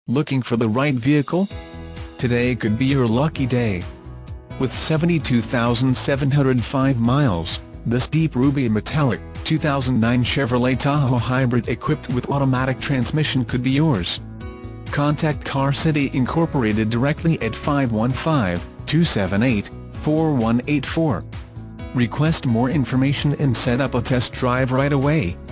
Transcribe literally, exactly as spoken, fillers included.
Looking for the right vehicle? Today could be your lucky day. With seventy-two thousand seven hundred five miles, this deep ruby metallic, two thousand nine Chevrolet Tahoe Hybrid equipped with automatic transmission could be yours. Contact Car City Incorporated directly at five one five, two seven eight, four one eight four. Request more information and set up a test drive right away.